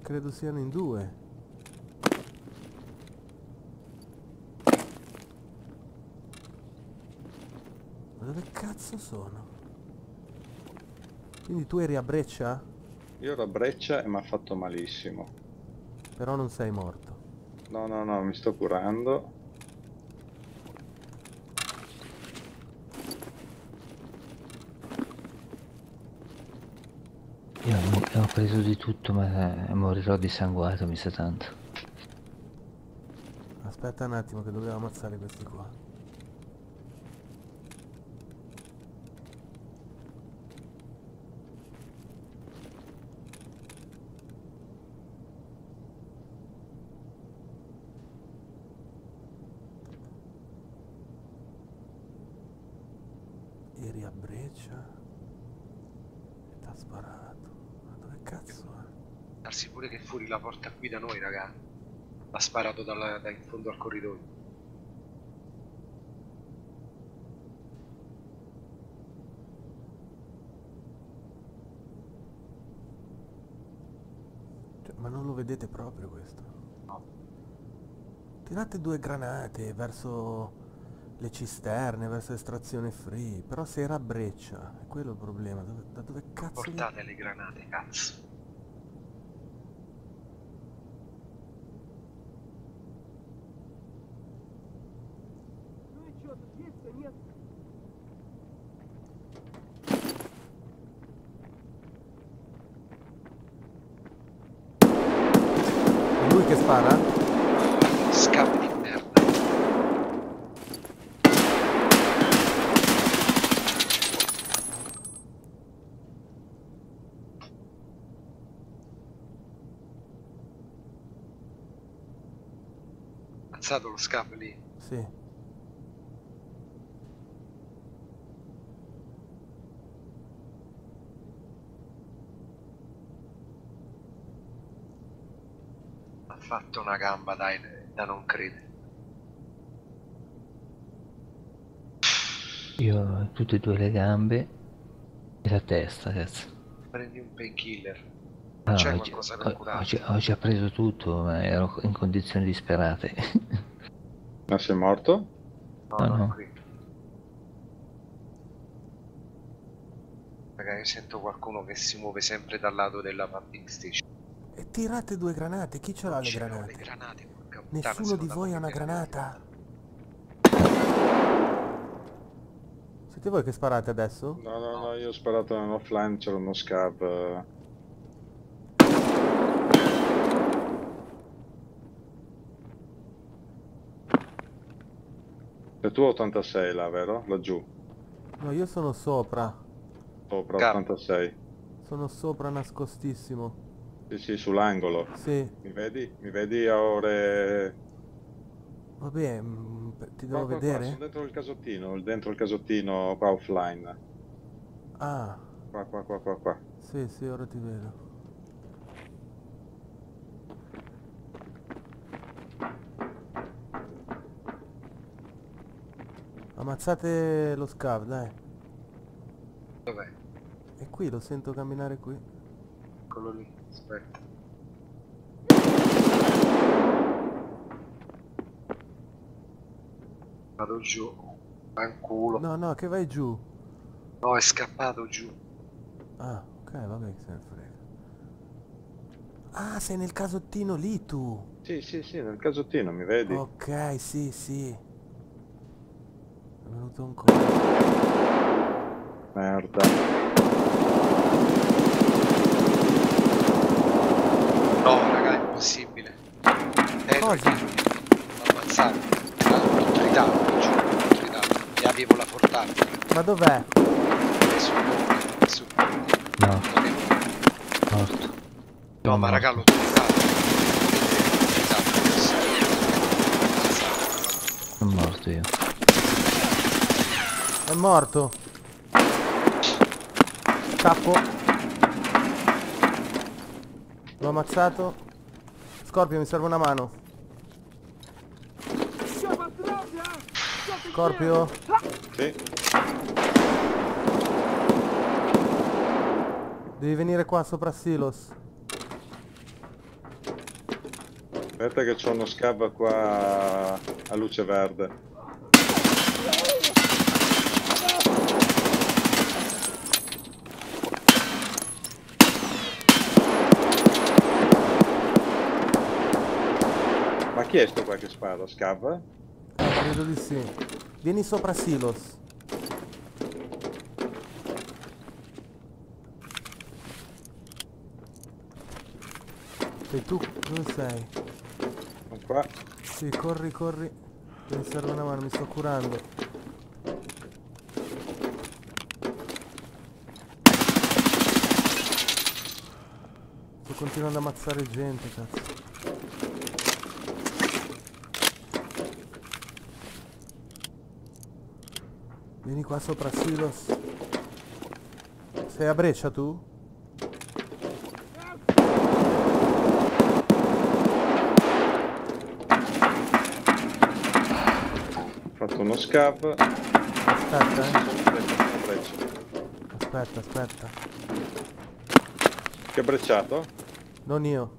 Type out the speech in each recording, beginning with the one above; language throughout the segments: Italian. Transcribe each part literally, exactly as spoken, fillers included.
credo siano in due. Ma dove cazzo sono? Quindi tu eri a Breccia? Io ero a Breccia e mi ha fatto malissimo. Però non sei morto. No, no, no, mi sto curando. Io ho preso di tutto, ma morirò dissanguato, mi sa tanto. Aspetta un attimo che dovevo ammazzare questi qua. Eri a Breccia e t'ha sparato. Ma dove cazzo è? Darsi pure che fuori la porta qui da noi, raga. L'ha sparato dalla, da in fondo al corridoio. Cioè, ma non lo vedete proprio questo? No. Tirate due granate verso le cisterne, verso estrazione free. Però se era a Breccia, è quello il problema. Dove, da dove cazzo li... Portate le granate, cazzo. È lui che spara? Scappi di merda. Ammazzato lo scap lì. Sì. Ha fatto una gamba, dai, da non credere. Io ho tutte e due le gambe e la testa, cazzo. Prendi un painkiller. No, Non c'è ho, qualcosa per ho- ho curarti? già- ho già preso tutto, ma ero in condizioni disperate. Ma sei morto? No, No, no, no. qui. Raga, io sento qualcuno che si muove sempre dal lato della pumping station. E tirate due granate. Chi ce l'ha Non le ce l'ho granate? le granate, porca puttana, Nessuno se di no voi ha dammi una le granate. granata. Siete voi che sparate adesso? No, no, no, io ho sparato nell'offline, c'era uno scav. eh. E tu ottantasei là, vero? Laggiù. No, io sono sopra. Sopra Cap. ottantasei. Sono sopra nascostissimo. Sì, sì, sull'angolo. Sì. Mi vedi? Mi vedi a ore... Vabbè, mm, ti devo Qua, qua, qua, vedere? sono dentro il casottino, dentro il casottino qua offline. Ah, Qua, qua, qua, qua, qua. sì, sì, ora ti vedo. Ammazzate lo scav, dai. Dov'è? È qui, lo sento camminare qui. Eccolo lì, aspetta. Vado giù. Fanculo. No, no, che vai giù. No, è scappato giù. Ah, ok, vabbè, che se ne frega. Ah, sei nel casottino lì tu. Sì, sì, sì, nel casottino, mi vedi? Ok, sì, sì. È venuto un colpo. Merda. No, raga, è impossibile. Eh, Cosa? l'ho ammazzato. L'ho tritato, giù, l'ho tritato. E avevo la portata. Ma dov'è? E sul ponte, e sul ponte. No, Non avevo- morto. No, Sono ma raga, l'ho morto. tritato. L'ho tritato, ammazzato. Sono morto io. È morto. Scappo. L'ho ammazzato. Scorpio, mi serve una mano. Scorpio. Sì. Devi venire qua sopra Silos. Aspetta che c'ho uno scav qua a luce verde. Ma chi è sto qua che spara? Scav? Eh, credo di sì. Vieni sopra Silos. Sei tu? Dove sei? Sono qua. Sì, corri, corri. Mi serve una mano, mi sto curando. Sto continuando a ammazzare gente, cazzo. Vieni qua sopra Silos. Sei a Brescia tu? Ho fatto uno scav. Aspetta, eh. Una breccia. Aspetta, aspetta. Che ha brecciato? Non io.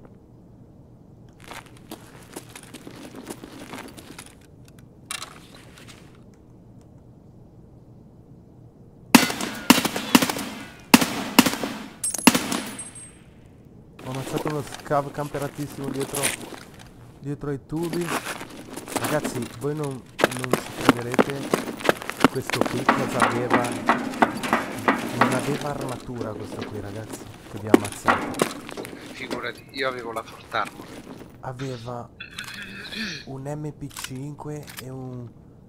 Ho ammazzato uno scav camperatissimo dietro, dietro ai tubi. Ragazzi, voi non, non ci crederete. Questo qui cosa aveva? Non aveva armatura questo qui, ragazzi, che vi ha ammazzato. Figurati, io avevo la Fort Armor. Aveva un M P cinque e un...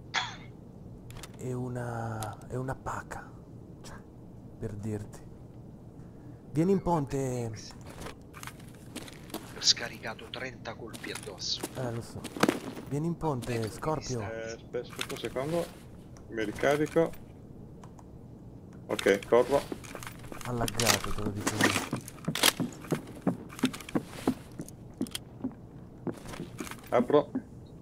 e una... e una paca. Cioè, per dirti. Vieni in ponte. Ho scaricato trenta colpi addosso. Eh, lo so. Vieni in ponte, Scorpio. Eh, aspetta, aspetta un secondo. Mi ricarico. Ok, corro. Ha laggato, te lo dico io. Apro.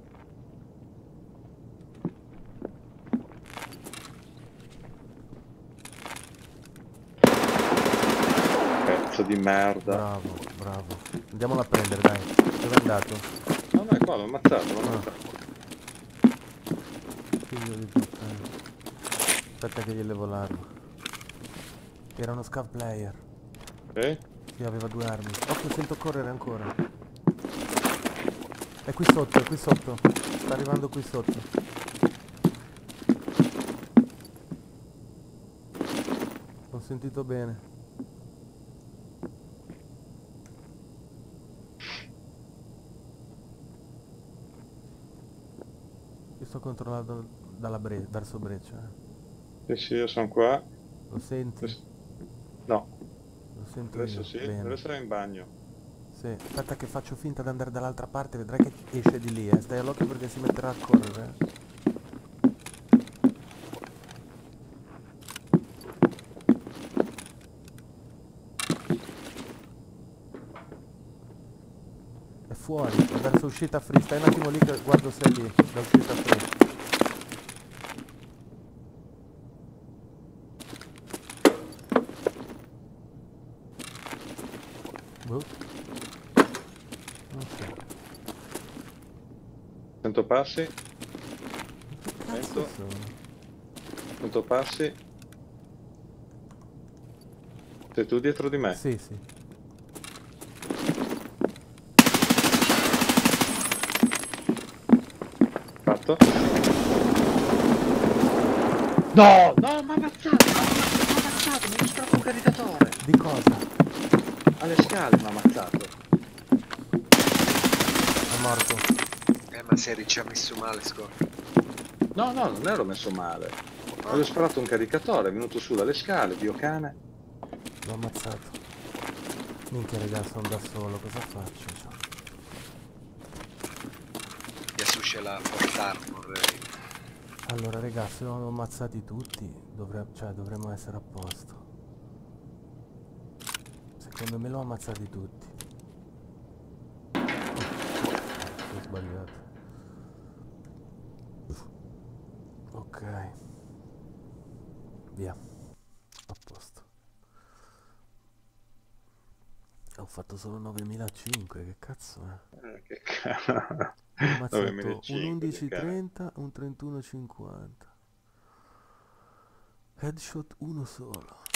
Pezzo di merda. Bravo, bravo. Andiamolo a prendere, dai. Dove è andato? No, no, è qua, l'ho ammazzato, l'ho Ah. ammazzato. Figlio di puttana. Aspetta che gli levo l'arma. Era uno scav player. Ok? Sì, aveva due armi. Occhio, sento correre ancora. È qui sotto, è qui sotto. Sta arrivando qui sotto. Ho sentito bene. Io sto controllando dalla bre verso Breccia. Eh. Sì, sì, io sono qua. Lo senti? Adesso- No, Lo sento adesso io. sì, Bene. adesso era in bagno. Sì, aspetta che faccio finta di andare dall'altra parte, vedrai che esce di lì, eh. Stai all'occhio perché si metterà a correre. eh. È fuori, è verso uscita free. Stai un attimo lì che guardo se è lì, da uscita free. Boh. Ok. Sento passi, Cazzo Sento. sono? sento passi. Sei tu dietro di me? Sì, sì. Fatto? No, no, mi ha ammazzato, mi ha ammazzato, mi ha distratto un caricatore. Di cosa? Alle scale mi ha ammazzato. È morto. Eh, ma Seri ci ha messo male, Scorpio. No, no, non ero messo male. Avevo sparato un caricatore, è venuto su dalle scale, Dio cane. L'ho ammazzato. Minchia raga, sono da solo, cosa faccio? Cioè, Adesso c'è la Fort Armor. eh. allora raga, se non ho ammazzati tutti, dovre cioè, dovremmo essere a posto. Secondo me l'ho ammazzati tutti. Oh, ho sbagliato. Ok. Via. A posto. Ho fatto solo novemilacinque, che cazzo è? Eh, che cazzo. Ho ammazzato un novemilacinque, che undici cazzo. trenta, un trentuno cinquanta. Headshot uno solo.